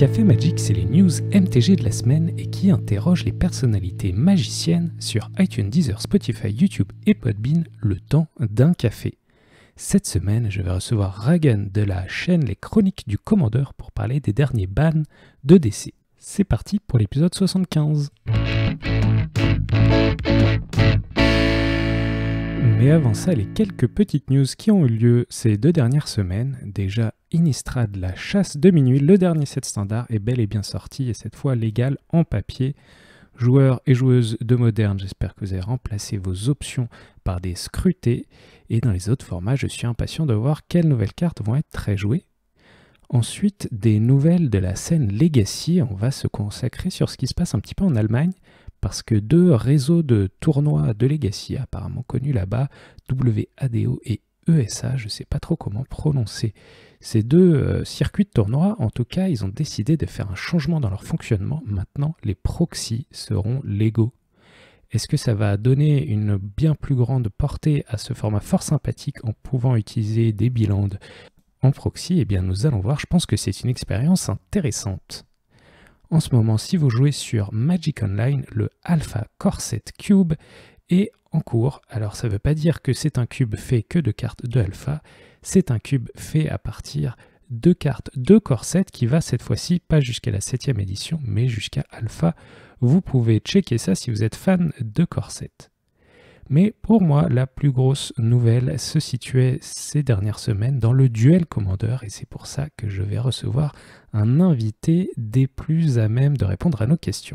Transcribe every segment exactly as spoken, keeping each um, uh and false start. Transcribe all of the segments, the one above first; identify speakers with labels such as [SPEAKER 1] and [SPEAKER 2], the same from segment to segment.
[SPEAKER 1] Café Magic, c'est les news M T G de la semaine et qui interrogent les personnalités magiciennes sur iTunes, Deezer, Spotify, YouTube et Podbean le temps d'un café. Cette semaine, je vais recevoir Ragan de la chaîne Les Chroniques du Commandeur pour parler des derniers bans de D C. C'est parti pour l'épisode soixante-quinze. Mais avant ça, les quelques petites news qui ont eu lieu ces deux dernières semaines. Déjà, Innistrad, la chasse de minuit, le dernier set standard, est bel et bien sorti et cette fois légal en papier. Joueurs et joueuses de Moderne, j'espère que vous avez remplacé vos options par des scrutés. Et dans les autres formats, je suis impatient de voir quelles nouvelles cartes vont être très jouées. Ensuite, des nouvelles de la scène Legacy. On va se consacrer sur ce qui se passe un petit peu en Allemagne, parce que deux réseaux de tournois de Legacy apparemment connus là-bas, W A D O et E S A, je ne sais pas trop comment prononcer ces deux euh, circuits de tournois. En tout cas, ils ont décidé de faire un changement dans leur fonctionnement. Maintenant, les proxys seront légaux. Est-ce que ça va donner une bien plus grande portée à ce format fort sympathique en pouvant utiliser des bilans en proxy? Eh bien, nous allons voir. Je pense que c'est une expérience intéressante. En ce moment, si vous jouez sur Magic Online, le Alpha Corset Cube est en cours. Alors, ça ne veut pas dire que c'est un cube fait que de cartes de Alpha. C'est un cube fait à partir de cartes de Corset qui va cette fois-ci pas jusqu'à la septième édition, mais jusqu'à Alpha. Vous pouvez checker ça si vous êtes fan de Corset. Mais pour moi, la plus grosse nouvelle se situait ces dernières semaines dans le duel commandeur et c'est pour ça que je vais recevoir un invité des plus à même de répondre à nos questions.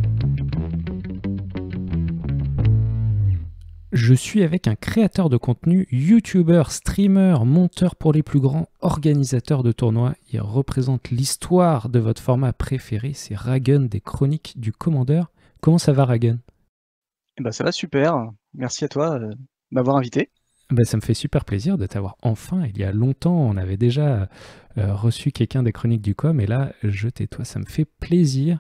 [SPEAKER 1] Je suis avec un créateur de contenu, youtubeur, streamer, monteur pour les plus grands, organisateur de tournois. Il représente l'histoire de votre format préféré, c'est Ragan des Chroniques du Commandeur. Comment ça va, Ragan ?
[SPEAKER 2] Eh ben, ça va super, merci à toi euh, de m'avoir invité.
[SPEAKER 1] Ben, ça me fait super plaisir de t'avoir enfin. Il y a longtemps, on avait déjà euh, reçu quelqu'un des Chroniques du Com et là, je tais-toi, ça me fait plaisir.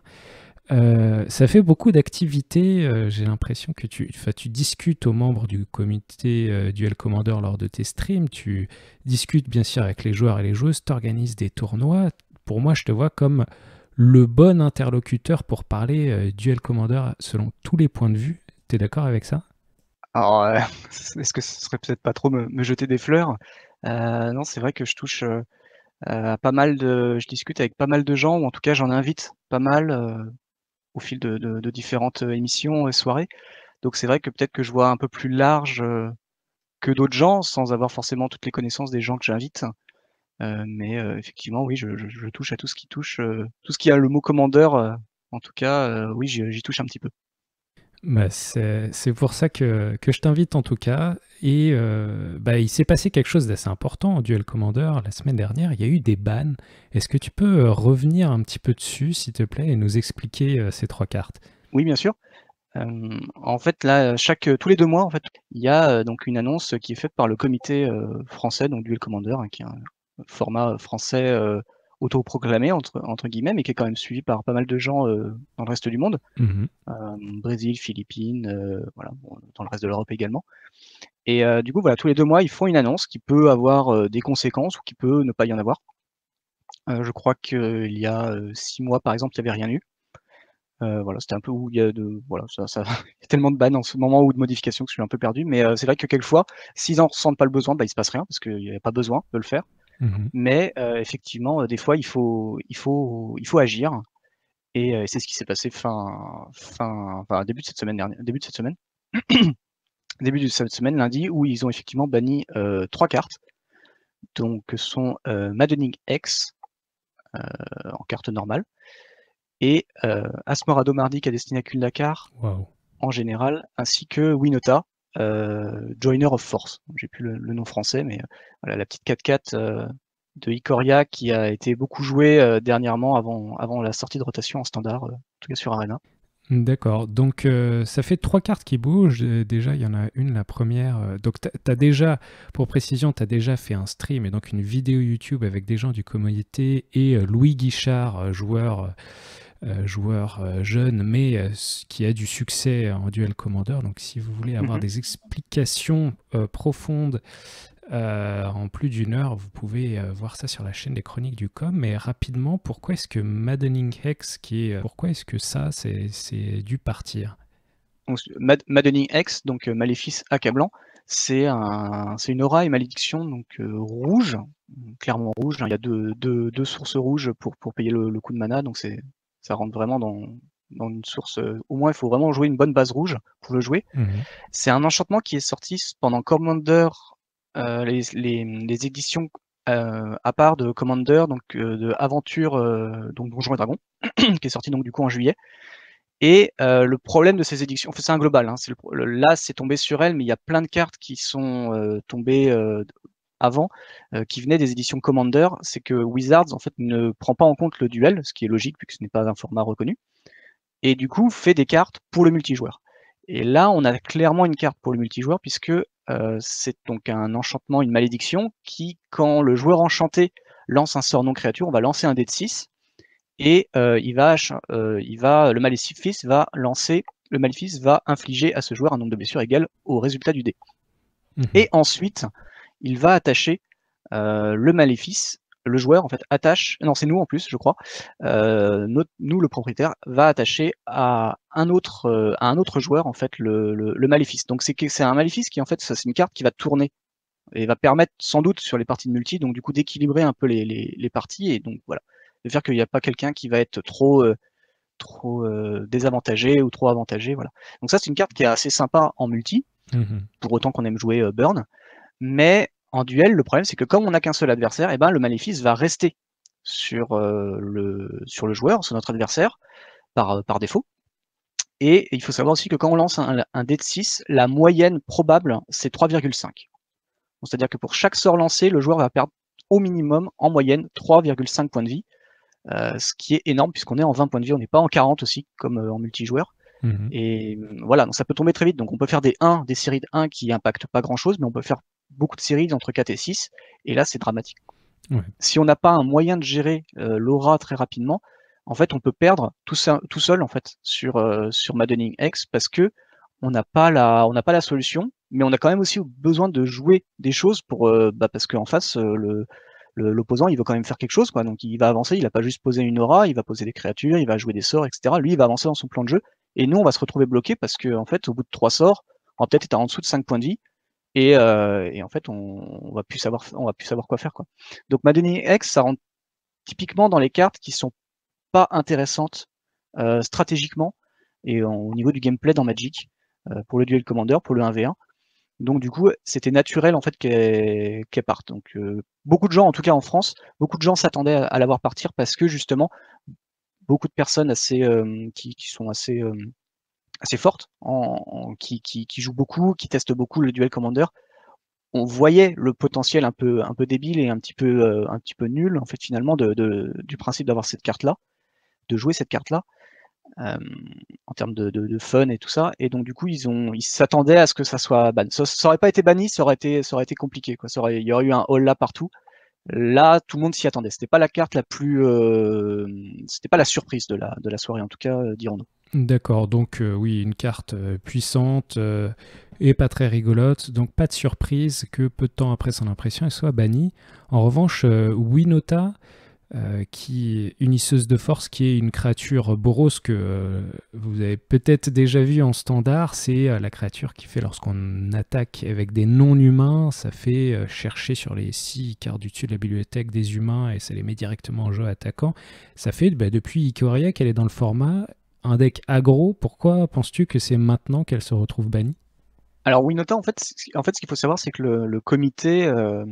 [SPEAKER 1] Euh, ça fait beaucoup d'activités, euh, j'ai l'impression que tu, tu discutes aux membres du comité euh, Duel Commander lors de tes streams, tu discutes bien sûr avec les joueurs et les joueuses, tu organises des tournois. Pour moi, je te vois comme le bon interlocuteur pour parler euh, Duel Commander selon tous les points de vue. Tu es d'accord avec ça ?
[SPEAKER 2] Alors, euh, est-ce que ce serait peut-être pas trop me, me jeter des fleurs? euh, Non, c'est vrai que je touche euh, à pas mal de... Je discute avec pas mal de gens, ou en tout cas j'en invite pas mal euh, au fil de, de, de différentes émissions et soirées. Donc c'est vrai que peut-être que je vois un peu plus large euh, que d'autres gens, sans avoir forcément toutes les connaissances des gens que j'invite. Euh, mais euh, effectivement, oui, je, je, je touche à tout ce qui touche, euh, tout ce qui a le mot commandeur, euh, en tout cas, euh, oui, j'y j'y touche un petit peu.
[SPEAKER 1] Bah, c'est, c'est pour ça que, que je t'invite en tout cas. Et euh, bah, il s'est passé quelque chose d'assez important en Duel Commander la semaine dernière. Il y a eu des bans. Est-ce que tu peux euh, revenir un petit peu dessus, s'il te plaît, et nous expliquer euh, ces trois cartes?
[SPEAKER 2] Oui, bien sûr. Euh, en fait, là, chaque tous les deux mois, en fait, il y a euh, donc une annonce qui est faite par le comité euh, français, donc Duel Commander, hein, qui est un format français euh, autoproclamé entre entre guillemets, mais qui est quand même suivi par pas mal de gens euh, dans le reste du monde,
[SPEAKER 1] Mhm.
[SPEAKER 2] euh, Brésil, Philippines, euh, voilà, bon, dans le reste de l'Europe également. Et euh, du coup, voilà, tous les deux mois, ils font une annonce qui peut avoir euh, des conséquences ou qui peut ne pas y en avoir. Euh, je crois qu'il y a euh, six mois, par exemple, il n'y avait rien eu. Euh, voilà, c'était un peu où il y a de voilà, ça, ça... il y a tellement de bans en ce moment ou de modifications que je suis un peu perdu. Mais euh, c'est vrai que quelquefois, s'ils en ressentent pas le besoin, bah, il se passe rien parce qu'il n'y a pas besoin de le faire.
[SPEAKER 1] Mhm.
[SPEAKER 2] Mais euh, effectivement, euh, des fois, il faut, il faut, il faut agir. Et euh, c'est ce qui s'est passé fin, fin, enfin, début de cette semaine dernière, début de cette semaine, début de cette semaine, lundi, où ils ont effectivement banni euh, trois cartes. Donc, sont euh, Maddening X euh, en carte normale et euh, Asmorado Mardik à Destiné à Kuldakar
[SPEAKER 1] Waouh.
[SPEAKER 2] en général, ainsi que Winota, euh, Joiner of Force. J'ai plus le, le nom français, mais euh, voilà, la petite quatre quatre euh, de Ikoria qui a été beaucoup jouée euh, dernièrement avant, avant la sortie de rotation en standard, euh, en tout cas sur Arena.
[SPEAKER 1] D'accord. Donc, euh, ça fait trois cartes qui bougent. Euh, Déjà, il y en a une, la première. euh, Donc, tu as déjà, pour précision, tu as déjà fait un stream et donc une vidéo YouTube avec des gens du communauté et euh, Louis Guichard, euh, joueur euh, joueur euh, jeune, mais euh, qui a du succès en Duel Commander. Donc, si vous voulez avoir
[SPEAKER 2] Mhm.
[SPEAKER 1] des explications euh, profondes Euh, en plus d'une heure, vous pouvez euh, voir ça sur la chaîne des Chroniques du Com. Mais rapidement, pourquoi est-ce que Maddening Hex, qui est, euh, pourquoi est-ce que ça, c'est, c'est dû partir?
[SPEAKER 2] Donc, Mad Maddening X, donc euh, maléfice accablant, c'est un, c'est une aura et malédiction donc euh, rouge, clairement rouge. Hein, il y a deux, deux, deux sources rouges pour, pour payer le, le coût de mana, donc c'est ça rentre vraiment dans, dans une source. Euh, au moins, il faut vraiment jouer une bonne base rouge pour le jouer.
[SPEAKER 1] Mhm.
[SPEAKER 2] C'est un enchantement qui est sorti pendant Commander, euh, les, les, les éditions euh, à part de Commander, donc euh, de Aventure, euh, donc Donjons et Dragons, qui est sorti donc du coup en juillet. Et euh, le problème de ces éditions, enfin, c'est un global, hein, c'est le, le, là c'est tombé sur elle, mais il y a plein de cartes qui sont euh, tombées euh, avant, euh, qui venaient des éditions Commander, c'est que Wizards en fait ne prend pas en compte le duel, ce qui est logique puisque ce n'est pas un format reconnu, et du coup fait des cartes pour le multijoueur. Et là on a clairement une carte pour le multijoueur puisque euh, c'est donc un enchantement, une malédiction qui, quand le joueur enchanté lance un sort non créature, on va lancer un dé de six, et euh, il va, euh, il va, le maléfice va lancer, le maléfice va infliger à ce joueur un nombre de blessures égal au résultat du dé.
[SPEAKER 1] Mhm.
[SPEAKER 2] Et ensuite, il va attacher euh, le maléfice, le joueur en fait attache, non c'est nous en plus je crois, euh, notre, nous le propriétaire va attacher à un autre, euh, à un autre joueur en fait le, le, le maléfice. Donc c'est c'est un maléfice qui en fait c'est une carte qui va tourner et va permettre sans doute sur les parties de multi, donc du coup d'équilibrer un peu les, les, les parties, et donc voilà, de faire qu'il n'y a pas quelqu'un qui va être trop euh, trop euh, désavantagé ou trop avantagé, voilà. Donc ça c'est une carte qui est assez sympa en multi,
[SPEAKER 1] Mhm.
[SPEAKER 2] pour autant qu'on aime jouer euh, Burn, mais en duel le problème c'est que comme on n'a qu'un seul adversaire, et ben le maléfice va rester sur euh, le sur le joueur, sur notre adversaire par par défaut. Et il faut savoir aussi que quand on lance un, un dé de six, la moyenne probable c'est trois virgule cinq. C'est-à-dire que pour chaque sort lancé, le joueur va perdre au minimum, en moyenne, trois virgule cinq points de vie, euh, ce qui est énorme puisqu'on est en vingt points de vie, on n'est pas en quarante aussi, comme euh, en multijoueur.
[SPEAKER 1] Mhm.
[SPEAKER 2] Et voilà, donc ça peut tomber très vite. Donc on peut faire des un, des séries de un qui impactent pas grand-chose, mais on peut faire beaucoup de séries entre quatre et six, et là c'est dramatique.
[SPEAKER 1] Ouais.
[SPEAKER 2] Si on n'a pas un moyen de gérer euh, l'aura très rapidement, en fait on peut perdre tout, ça, tout seul en fait sur, euh, sur Maddening X parce que on n'a pas la, on n'a pas la solution, mais on a quand même aussi besoin de jouer des choses pour, euh, bah parce qu'en face euh, le l'opposant il veut quand même faire quelque chose, quoi. Donc il va avancer, il n'a pas juste posé une aura, il va poser des créatures, il va jouer des sorts, et cetera. Lui il va avancer dans son plan de jeu, et nous on va se retrouver bloqué parce que en fait au bout de trois sorts, on va peut-être être en dessous de cinq points de vie, et, euh, et en fait on, on va plus savoir, on va plus savoir quoi faire, quoi. Donc Maddening X ça rentre typiquement dans les cartes qui sont pas intéressantes euh, stratégiquement et en, au niveau du gameplay dans Magic, euh, pour le duel commander, pour le un v un. Donc du coup, c'était naturel en fait qu'elle qu'elle parte. Donc euh, beaucoup de gens, en tout cas en France, beaucoup de gens s'attendaient à, à la voir partir parce que justement, beaucoup de personnes assez euh, qui, qui sont assez euh, assez fortes, en, en- qui, qui, qui jouent beaucoup, qui testent beaucoup le duel commander, on voyait le potentiel un peu un peu débile et un petit peu euh, un petit peu nul en fait finalement de, de du principe d'avoir cette carte là, de jouer cette carte là. Euh, en termes de, de, de fun et tout ça, et donc du coup ils ont ils s'attendaient à ce que ça soit ban. Ça, ça aurait pas été banni, ça aurait été ça aurait été compliqué, quoi. Ça aurait, il y aurait eu un all là partout. Là tout le monde s'y attendait. C'était pas la carte la plus euh, c'était pas la surprise de la de la soirée en tout cas, euh, dirons-nous.
[SPEAKER 1] D'accord, donc euh, oui, une carte euh, puissante euh, et pas très rigolote, donc pas de surprise que peu de temps après son impression, elle soit bannie. En revanche, euh, Winota, euh, qui est une hisseuse de force, qui est une créature boros que euh, vous avez peut-être déjà vu en standard, c'est euh, la créature qui fait lorsqu'on attaque avec des non-humains, ça fait euh, chercher sur les six cartes du dessus de la bibliothèque des humains et ça les met directement en jeu attaquant. Ça fait bah, depuis Ikoria qu'elle est dans le format. Un deck aggro, pourquoi penses-tu que c'est maintenant qu'elle se retrouve bannie?
[SPEAKER 2] Alors Winota en fait en fait ce qu'il faut savoir c'est que le, le comité euh,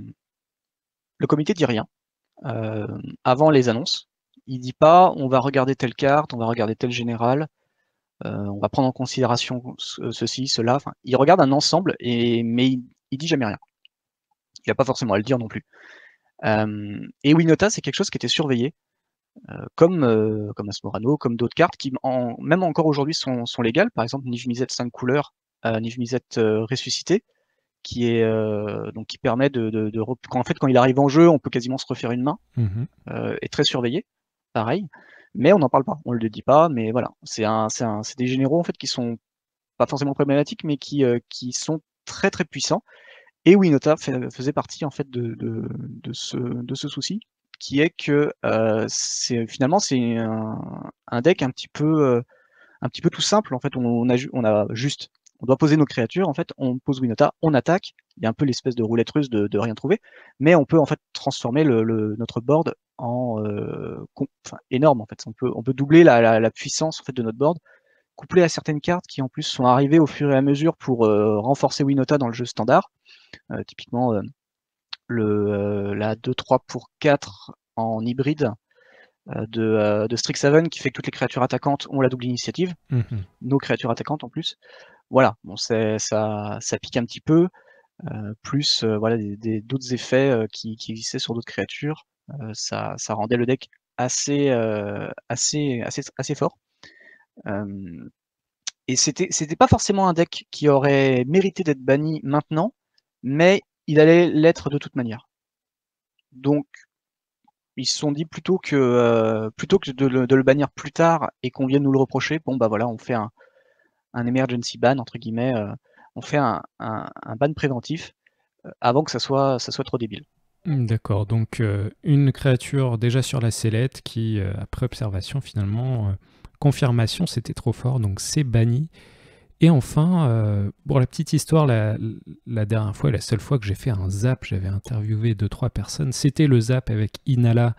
[SPEAKER 2] le comité dit rien euh, avant les annonces. Il dit pas on va regarder telle carte, on va regarder tel général, euh, on va prendre en considération ce, ceci, cela. Enfin, il regarde un ensemble, et mais il, il dit jamais rien. Il n'a pas forcément à le dire non plus. Euh, et Winota, c'est quelque chose qui était surveillé, euh, comme euh, comme Asmorano, comme d'autres cartes qui, en, même encore aujourd'hui, sont, sont légales. Par exemple, Niv-Mizzet cinq couleurs, euh, Niv-Mizzet euh, ressuscité, qui est euh, donc qui permet de, de, de quand, en fait quand il arrive en jeu, on peut quasiment se refaire une main,
[SPEAKER 1] Mhm.
[SPEAKER 2] euh, est très surveillé, pareil. Mais on n'en parle pas, on le dit pas. Mais voilà, c'est un, c'est un, c'est des généraux en fait qui sont pas forcément problématiques, mais qui, euh, qui sont très très puissants. Et Winota fait faisait partie en fait de de de ce de ce souci, qui est que, heu, c'est finalement c'est un un deck un petit peu, heu, un petit peu tout simple en fait. On a ju on a juste on doit poser nos créatures en fait, on pose Winota, on attaque. Il y a un peu l'espèce de roulette russe de de rien trouver, mais on peut en fait transformer le le notre board en, heu, con enfin énorme en fait. On peut on peut doubler la la la puissance en fait de notre board, couplé à certaines cartes qui en plus sont arrivées au fur et à mesure pour, heu, renforcer Winota dans le jeu standard. Heu, typiquement, heu, le, heu, la deux trois pour quatre en hybride, heu, de, heu, de Strixhaven qui fait que toutes les créatures attaquantes ont la double initiative.
[SPEAKER 1] Mmh.
[SPEAKER 2] Nos créatures attaquantes en plus. Voilà, bon c'est ça ça pique un petit peu, heu, plus, heu, voilà des des d'autres effets, heu, qui qui existaient sur d'autres créatures. Heu, ça ça rendait le deck assez, heu, assez assez assez fort. Hem et c'était c'était pas forcément un deck qui aurait mérité d'être banni maintenant, mais il allait l'être de toute manière. Donc ils se sont dit plutôt que, heu, plutôt que de le de le bannir plus tard et qu'on vienne nous le reprocher, bon bah voilà, on fait un un «emergency ban» entre guillemets, heu, on fait un un un ban préventif, heu, avant que ça soit ça soit trop débile.
[SPEAKER 1] Mmh, d'accord, donc heu, une créature déjà sur la sellette qui, heu, après observation finalement, heu, confirmation, c'était trop fort, donc c'est banni. Et enfin, heu, pour la petite histoire, la la dernière fois, la seule fois que j'ai fait un zap, j'avais interviewé deux trois personnes, c'était le zap avec Inala,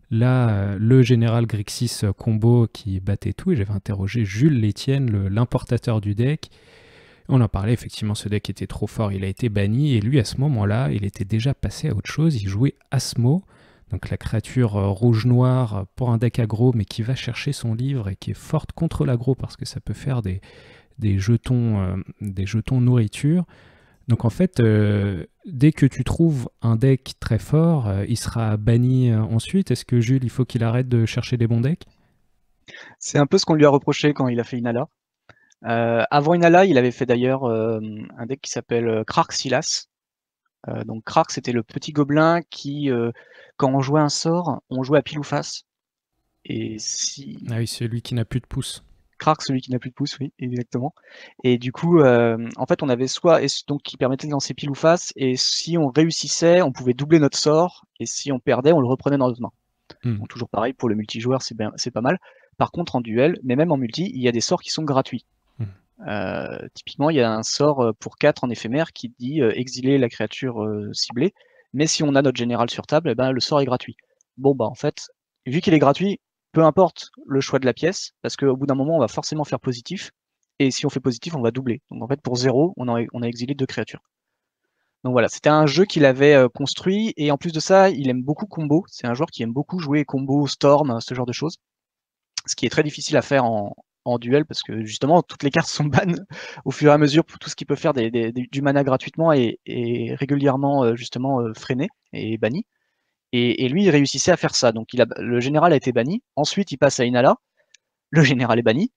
[SPEAKER 1] là, heu, le général Grixis, heu, combo qui battait tout, et j'avais interrogé Jules Létienne, le l'importateur du deck. On en parlait, effectivement, ce deck était trop fort, il a été banni, et lui, à ce moment-là, il était déjà passé à autre chose, il jouait Asmo, donc la créature euh, rouge-noire pour un deck aggro, mais qui va chercher son livre et qui est forte contre l'aggro parce que ça peut faire des, des, jetons, euh, des jetons nourriture. Donc en fait, euh, dès que tu trouves un deck très fort, euh, il sera banni euh, ensuite. Est-ce que Jules, il faut qu'il arrête de chercher des bons decks?
[SPEAKER 2] C'est un peu ce qu'on lui a reproché quand il a fait Inala. Heu, avant Inala, il avait fait d'ailleurs, hem, un deck qui s'appelle, heu, Krark Silas. Heu, donc Krark, c'était le petit gobelin qui, heu, quand on jouait un sort, on jouait à pile ou face et si
[SPEAKER 1] Ah oui, celui qui n'a plus de pouce.
[SPEAKER 2] Krark, celui qui n'a plus de pouce, oui, exactement. Et du coup, hem, en fait, on avait soit et donc qui permettait de lancer pile ou face, et si on réussissait, on pouvait doubler notre sort, et si on perdait, on le reprenait dans notre main.
[SPEAKER 1] Hmm.
[SPEAKER 2] Bon, toujours pareil pour le multijoueur, c'est bien, c'est pas mal. Par contre, en duel, mais même en multi, il y a des sorts qui sont gratuits.
[SPEAKER 1] Hmm.
[SPEAKER 2] Heu, typiquement, il y a un sort, heu, pour quatre en éphémère qui dit, heu: «Exiler la créature, heu, ciblée», mais si on a notre général sur table, et ben, le sort est gratuit. Bon, bah, en fait, vu qu'il est gratuit, peu importe le choix de la pièce, parce qu'au bout d'un moment, on va forcément faire positif, et si on fait positif, on va doubler. Donc en fait, pour zéro, on a on a exilé deux créatures. Donc voilà, c'était un jeu qu'il avait, heu, construit, et en plus de ça, il aime beaucoup combo. C'est un joueur qui aime beaucoup jouer combo, storm, ce genre de choses. Ce qui est très difficile à faire en en duel parce que justement toutes les cartes sont ban au fur et à mesure, pour tout ce qui peut faire des des des du mana gratuitement est est régulièrement, heu, justement, heu, freiné et banni, et et lui il réussissait à faire ça. Donc il a le général a été banni, ensuite il passe à Inala, le général est banni,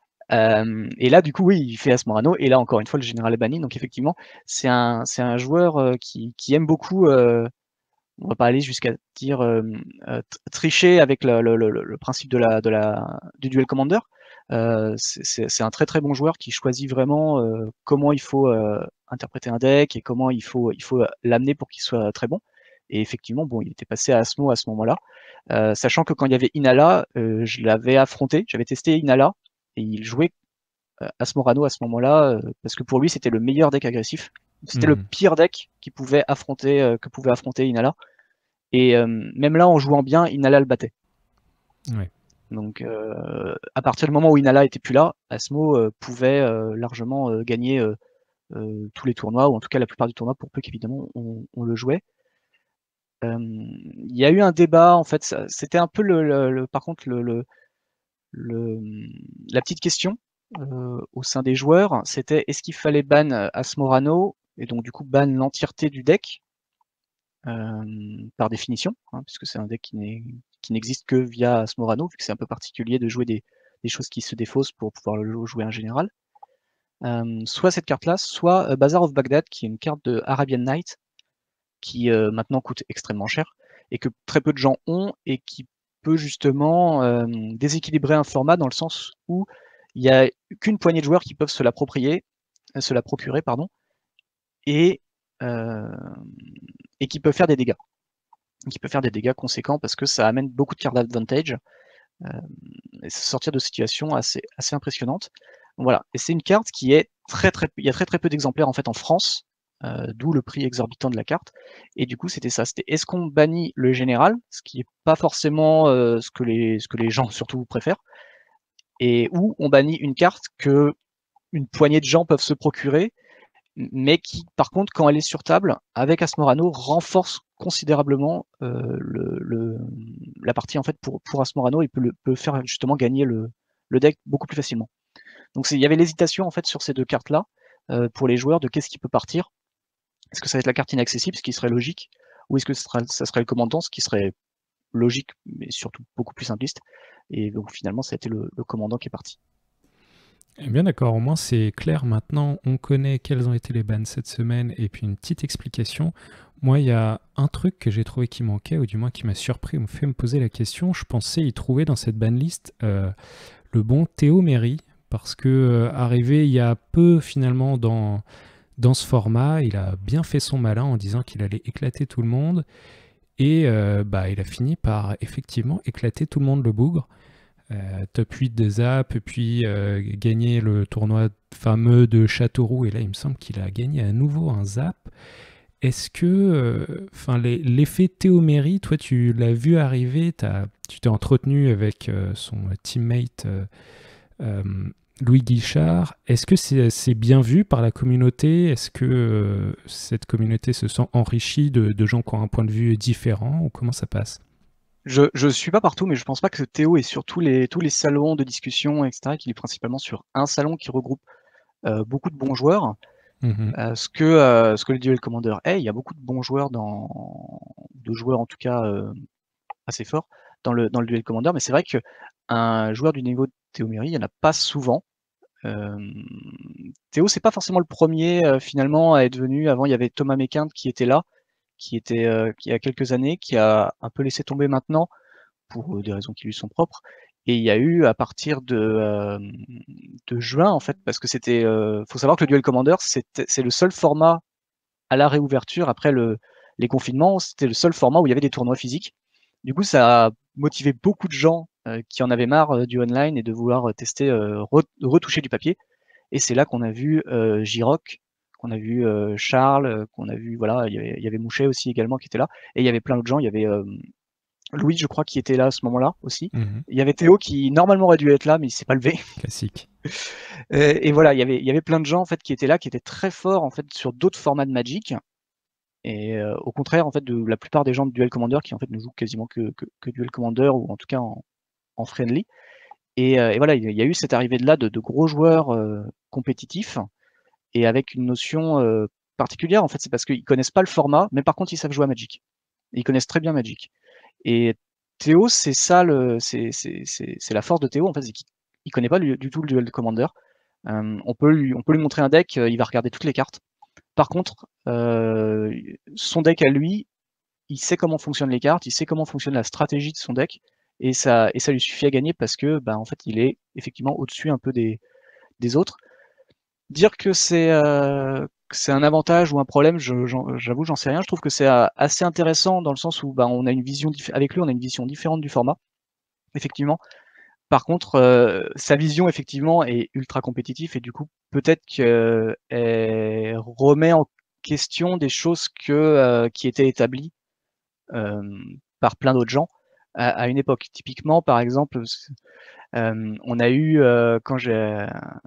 [SPEAKER 2] hem et là du coup oui, il fait Asmorano, et là encore une fois le général est banni. Donc effectivement, c'est un c'est un joueur, heu, qui qui aime beaucoup, heu, on va pas aller jusqu'à dire, hem, heu, tricher avec le le le le principe de la de la du duel commander. Heu, c'est c'est c'est un très, très bon joueur qui choisit vraiment, heu, comment il faut, heu, interpréter un deck et comment il faut il faut, heu, l'amener pour qu'il soit très bon, et effectivement, bon, il était passé à Asmo à ce moment-là. Heu, sachant que quand il y avait Inala, heu, je l'avais affronté, j'avais testé Inala et il jouait, heu, Asmorano à ce moment-là, heu, parce que pour lui, c'était le meilleur deck agressif. C'était le
[SPEAKER 1] Hmm.
[SPEAKER 2] pire deck qui pouvait affronter, heu, que pouvait affronter Inala. Et euh, même là, en jouant bien, Inala le battait.
[SPEAKER 1] Ouais.
[SPEAKER 2] Donc, euh, à partir du moment où Inala était plus là, Asmo euh, pouvait euh, largement euh, gagner euh, euh, tous les tournois, ou en tout cas la plupart du tournoi, pour peu qu'évidemment on, on le jouait. Euh, Il y a eu un débat, en fait, c'était un peu le, le, le par contre le, le, le, la petite question euh, au sein des joueurs, c'était est-ce qu'il fallait ban Asmorano et donc du coup ban l'entièreté du deck, euh, par définition, hein, puisque c'est un deck qui n'est qui n'existe que via Asmorano, vu que c'est un peu particulier de jouer des, des choses qui se défaussent pour pouvoir le jouer en général. Euh, soit cette carte-là, soit euh, Bazaar of Baghdad, qui est une carte de Arabian Night, qui euh, maintenant coûte extrêmement cher, et que très peu de gens ont, et qui peut justement euh, déséquilibrer un format dans le sens où il n'y a qu'une poignée de joueurs qui peuvent se l'approprier, euh, se la procurer, pardon, et euh, et qui peut faire des dégâts. Qui peut faire des dégâts conséquents parce que ça amène beaucoup de cartes d'advantage euh, et sortir de situations assez, assez impressionnantes. Voilà, et c'est une carte qui est très très, il y a très très peu d'exemplaires en fait en France, euh, d'où le prix exorbitant de la carte. Et du coup, c'était ça, c'était est-ce qu'on bannit le général, ce qui est pas forcément euh, ce que les ce que les gens surtout préfèrent, et où on bannit une carte que une poignée de gens peuvent se procurer, mais qui, par contre, quand elle est sur table, avec Asmorano, renforce considérablement euh, le, le, la partie en fait pour, pour Asmorano, il peut, le, peut faire justement gagner le, le deck beaucoup plus facilement. Donc il y avait l'hésitation en fait sur ces deux cartes-là euh, pour les joueurs de qu'est-ce qui peut partir. Est-ce que ça va être la carte inaccessible, ce qui serait logique, ou est-ce que ça serait, ça serait le commandant, ce qui serait logique, mais surtout beaucoup plus simpliste. Et donc finalement, ça a été le, le commandant qui est parti.
[SPEAKER 1] Eh bien d'accord, au moins c'est clair maintenant, on connaît quels ont été les bans cette semaine et puis une petite explication. Moi, il y a un truc que j'ai trouvé qui manquait, ou du moins qui m'a surpris, ou me fait me poser la question. Je pensais y trouver dans cette banlist euh, le bon Théo Méry, parce que euh, arrivé il y a peu finalement dans, dans ce format, il a bien fait son malin en disant qu'il allait éclater tout le monde, et euh, bah, il a fini par effectivement éclater tout le monde le bougre. Euh, top huit de Zap, puis euh, gagner le tournoi fameux de Châteauroux, et là il me semble qu'il a gagné à nouveau un Zap. Est-ce que, enfin, euh, l'effet Théo Méry, toi tu l'as vu arriver, tu t'es entretenu avec euh, son teammate euh, euh, Louis Guichard, est-ce que c'est c'est bien vu par la communauté? Est-ce que euh, cette communauté se sent enrichie de, de gens qui ont un point de vue différent, ou comment ça passe?
[SPEAKER 2] Je ne suis pas partout, mais je pense pas que Théo est sur tous les, tous les salons de discussion, et cetera, qu'il est principalement sur un salon qui regroupe euh, beaucoup de bons joueurs.
[SPEAKER 1] Mmh.
[SPEAKER 2] Euh, ce, que, euh, ce que le Duel Commander est, il y a beaucoup de bons joueurs, dans, de joueurs en tout cas euh, assez forts dans le, dans le Duel Commander, mais c'est vrai qu'un joueur du niveau de Théo Méry, il n'y en a pas souvent. Euh, Théo, c'est pas forcément le premier euh, finalement à être venu. Avant, il y avait Thomas Méquinte qui était là, qui était euh, qui, il y a quelques années, qui a un peu laissé tomber maintenant pour des raisons qui lui sont propres. Et il y a eu à partir de, euh, de juin, en fait, parce que c'était. Euh, faut savoir que le Duel Commander, c'est le seul format à la réouverture après le, les confinements, c'était le seul format où il y avait des tournois physiques. Du coup, ça a motivé beaucoup de gens euh, qui en avaient marre euh, du online et de vouloir tester, euh, re retoucher du papier. Et c'est là qu'on a vu euh, J-Rock, qu'on a vu euh, Charles, qu'on a vu, voilà, il y avait, il y avait Mouchet aussi également qui était là. Et il y avait plein d'autres gens, il y avait euh, Louis, je crois, qui était là à ce moment-là aussi.
[SPEAKER 1] Mmh.
[SPEAKER 2] Il y avait Théo qui normalement aurait dû être là, mais il s'est pas levé.
[SPEAKER 1] Classique.
[SPEAKER 2] Et, et voilà, il y avait, il y avait plein de gens en fait qui étaient là, qui étaient très forts en fait sur d'autres formats de Magic. Et euh, au contraire en fait de la plupart des gens de Duel Commander qui en fait ne jouent quasiment que, que, que Duel Commander ou en tout cas en, en friendly. Et, euh, et voilà, il y a eu cette arrivée de là de, de gros joueurs euh, compétitifs et avec une notion euh, particulière en fait, c'est parce qu'ils connaissent pas le format, mais par contre ils savent jouer à Magic. Ils connaissent très bien Magic. Et Théo, c'est ça, c'est la force de Théo, en fait, c'est qu'il ne connaît pas du, du tout le Duel Commander. Euh, on, peut lui, on peut lui montrer un deck, euh, il va regarder toutes les cartes. Par contre, euh, son deck à lui, il sait comment fonctionnent les cartes, il sait comment fonctionne la stratégie de son deck, et ça, et ça lui suffit à gagner parce que, bah, en fait, il est effectivement au-dessus un peu des, des autres. Dire que c'est euh, c'est un avantage ou un problème, j'avoue, j'en sais rien. Je trouve que c'est euh, assez intéressant dans le sens où bah, on a une vision avec lui, on a une vision différente du format, effectivement. Par contre, euh, sa vision, effectivement, est ultra compétitive et du coup, peut-être qu'elle remet en question des choses que, euh, qui étaient établies euh, par plein d'autres gens à, à, une époque. Typiquement, par exemple, euh, on a eu, euh, quand j'ai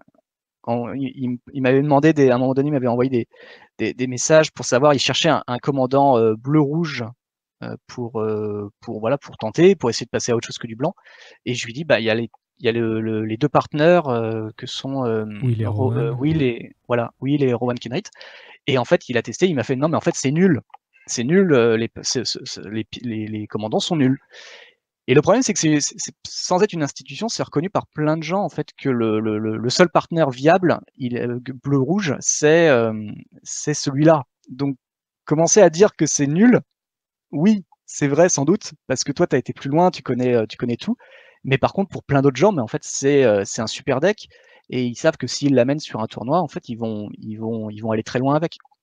[SPEAKER 2] Quand il, il, il m'avait demandé, des, à un moment donné, il m'avait envoyé des, des, des, messages pour savoir, il cherchait un, un commandant euh, bleu-rouge euh, pour, euh, pour, voilà, pour tenter, pour essayer de passer à autre chose que du blanc. Et je lui dis, bah, il y a les, il y a le, le, les deux partenaires euh, que sont euh,
[SPEAKER 1] Will et
[SPEAKER 2] Ro, euh,
[SPEAKER 1] Rowan.
[SPEAKER 2] Will et, voilà, Will et Rowan Kinrit. Et en fait, il a testé, il m'a fait, non, mais en fait, c'est nul. C'est nul, euh, les, c est, c est, les, les, les commandants sont nuls. Et le problème, c'est que c'est, c'est, sans être une institution, c'est reconnu par plein de gens en fait que le, le, le seul partenaire viable, il, bleu-rouge, c'est euh, c'est celui-là. Donc, commencer à dire que c'est nul, oui, c'est vrai sans doute, parce que toi, tu as été plus loin, tu connais, tu connais tout. Mais par contre, pour plein d'autres gens, mais en fait, c'est euh, c'est un super deck, et ils savent que s'ils l'amènent sur un tournoi, en fait, ils vont, ils vont, ils vont aller très loin avec.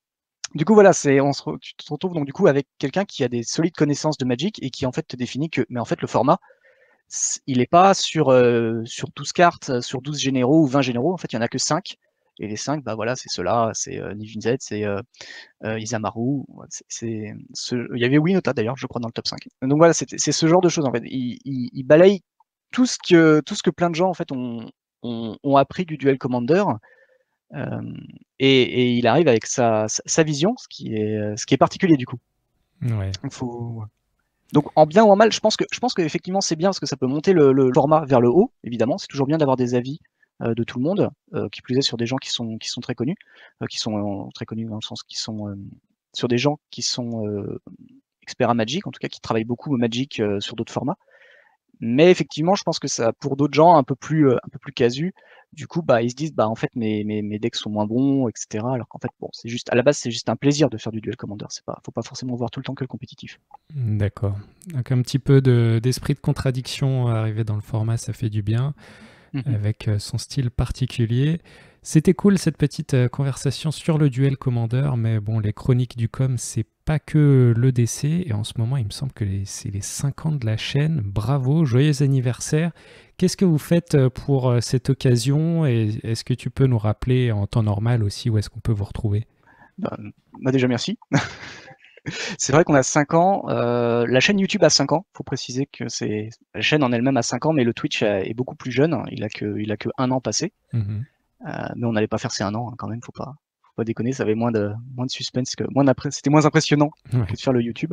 [SPEAKER 2] Du coup, voilà, c'est on se re tu te retrouves donc du coup avec quelqu'un qui a des solides connaissances de Magic et qui en fait te définit que mais en fait le format, c il est pas sur, heu, sur douze cartes, sur douze généraux ou vingt généraux, en fait, il y en a que cinq et les cinq, bah, voilà, c'est ceux-là, c'est, heu, Niv-Mizzet, c'est, heu heu, Isamaru, c'est c'est ce il y avait Winota d'ailleurs, je crois dans le top cinq. Donc voilà, c'était c'est ce genre de choses en fait. Il il il balaye tout ce que tout ce que plein de gens en fait ont ont ont appris du Duel Commander, hem et et il arrive avec sa sa sa vision, ce qui est, heu, ce qui est particulier du coup.
[SPEAKER 1] Ouais.
[SPEAKER 2] Il faut donc en bien ou en mal, je pense que je pense qu'effectivement c'est bien parce que ça peut monter le le format vers le haut, évidemment. C'est toujours bien d'avoir des avis, heu, de tout le monde, heu, qui plus est sur des gens qui sont qui sont très connus, heu, qui sont euh, très connus dans le sens qui sont, hem, sur des gens qui sont, heu, experts à Magic, en tout cas qui travaillent beaucoup au Magic, heu, sur d'autres formats. Mais effectivement, je pense que ça pour d'autres gens un peu plus, heu, un peu plus casus, du coup, bah, ils se disent: «Bah, en fait, mes mes mes decks sont moins bons» et cetera. Alors qu'en fait, bon, c'est juste à la base, c'est juste un plaisir de faire du Duel Commander. C'est pas faut pas forcément voir tout le temps que le compétitif.
[SPEAKER 1] D'accord. Donc un petit peu de, d'esprit de contradiction arrivé dans le format, ça fait du bien,
[SPEAKER 2] Mmh.
[SPEAKER 1] avec euh, son style particulier. C'était cool cette petite euh, conversation sur le Duel Commander, mais bon, les chroniques du com, c'est pas que l'E D C, et en ce moment, il me semble que les- c'est les cinq ans de la chaîne. Bravo, joyeux anniversaire. Qu'est-ce que vous faites euh, pour euh, cette occasion, et est-ce que tu peux nous rappeler en temps normal aussi où est-ce qu'on peut vous retrouver?
[SPEAKER 2] Bah, bah, déjà merci. C'est vrai qu'on a cinq ans, heu, la chaîne YouTube a cinq ans. Faut préciser que c'est la chaîne en elle-même a cinq ans, mais le Twitch a est beaucoup plus jeune. Il a que il a que un an passé,
[SPEAKER 1] Mhm.
[SPEAKER 2] heu, mais on n'allait pas faire ces un an, hein, quand même, faut pas faut pas déconner, ça avait moins de moins de suspense que moins d'impré c'était moins impressionnant que
[SPEAKER 1] Ouais.
[SPEAKER 2] de faire le YouTube.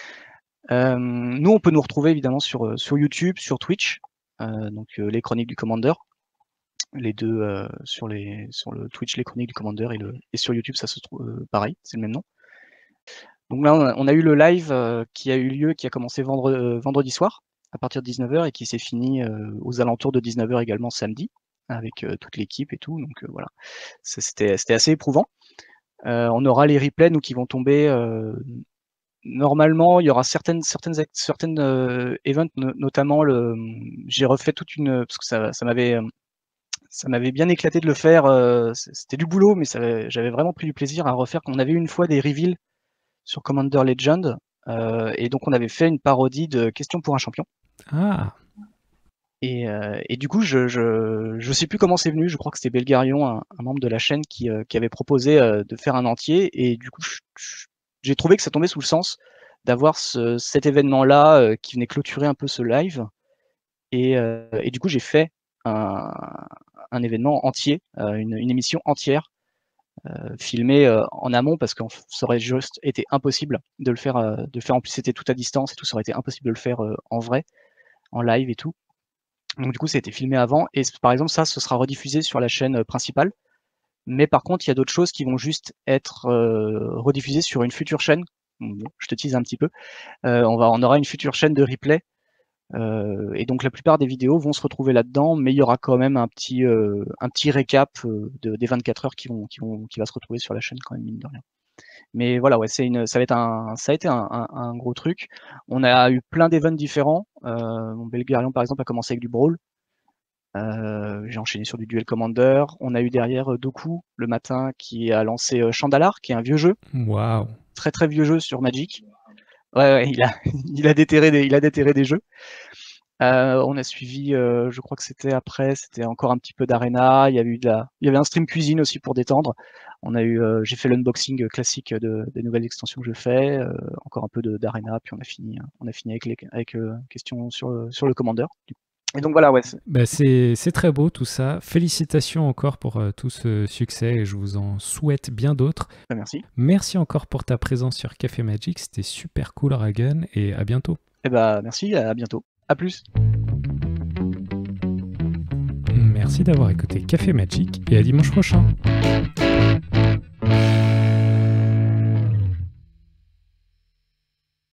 [SPEAKER 2] Hem, nous, on peut nous retrouver évidemment sur, heu, sur YouTube, sur Twitch, heu, donc heu, les Chroniques du Commander, les deux, heu, sur les sur le Twitch, les Chroniques du Commander et le et sur YouTube, ça se trouve, heu, pareil, c'est le même nom. Donc là, on a on a eu le live, heu, qui a eu lieu, qui a commencé vendre heu, vendredi soir, à partir de dix-neuf heures et qui s'est fini, heu, aux alentours de dix-neuf heures également samedi, avec, heu, toute l'équipe et tout, donc heu, voilà. Ça c'était c'était assez éprouvant. Heu, on aura les replays, nous, qui vont tomber, heu, normalement, il y aura certaines certaines ac certaines, heu, events, no notamment le, mmh, j'ai refait toute une, parce que ça ça m'avait, hem, ça m'avait bien éclaté de le faire, heu, c c'était du boulot, mais ça j'avais vraiment pris du plaisir à refaire. On avait eu une fois des reveals sur Commander Legend, heu et donc on avait fait une parodie de Question pour un champion
[SPEAKER 1] Ah,
[SPEAKER 2] et heu et du coup je je je sais plus comment c'est venu, je crois que c'était Belgarion, un un membre de la chaîne qui, heu, qui avait proposé, heu, de faire un entier et du coup j j j'ai trouvé que ça tombait sous le sens d'avoir ce cet événement-là, heu, qui venait clôturer un peu ce live et heu et du coup j'ai fait un un événement entier, heu, une une émission entière, heu, filmée, heu, en amont parce qu'en f ça aurait juste été impossible de le faire, heu, de le faire en plus c'était tout à distance et tout, ça aurait été impossible de le faire, heu, en vrai, en live et tout. Donc du coup, ça a été filmé avant et c par exemple ça, ce sera rediffusé sur la chaîne, heu, principale. Mais par contre, il y a d'autres choses qui vont juste être, heu, rediffusées sur une future chaîne. Mmh, bon, je te tease un petit peu. Heu, on va on aura une future chaîne de replay, heu et donc la plupart des vidéos vont se retrouver là-dedans, mais il y aura quand même un petit, heu, un petit récap, heu, de des vingt-quatre heures qui vont qui vont qui va se retrouver sur la chaîne quand même, mine de rien. Mais voilà, ouais, c'est une ça va être un ça a été un un un gros truc. On a eu plein d'events différents. Heu, mon Belgarion, par exemple, a commencé avec du Brawl. Heu, j'ai enchaîné sur du Duel Commander. On a eu derrière, heu, Doku, le matin, qui a lancé, heu, Chandalar, qui est un vieux jeu,
[SPEAKER 1] waouh.
[SPEAKER 2] très, très vieux jeu sur Magic. Ouais, ouais, il a il a déterré des il a déterré des jeux. Heu, on a suivi, heu, je crois que c'était après, c'était encore un petit peu d'Arena. Il y avait eu de la il y avait un stream cuisine aussi pour détendre. On a eu, heu, j'ai fait l'unboxing, heu, classique de des nouvelles extensions que je fais, heu, encore un peu de d'Arena, puis on a fini, heu, on a fini avec les avec, heu, questions sur le sur le Commander. Et donc voilà, ouais, c'est
[SPEAKER 1] Bah, c'est c'est très beau tout ça. Félicitations encore pour euh, tout ce succès et je vous en souhaite bien d'autres.
[SPEAKER 2] bah, merci.
[SPEAKER 1] Merci encore pour ta présence sur Café Magic. C'était super cool, Ragan, et à bientôt.
[SPEAKER 2] Et bah, merci, à bientôt. À plus.
[SPEAKER 1] Merci d'avoir écouté Café Magic et à dimanche prochain.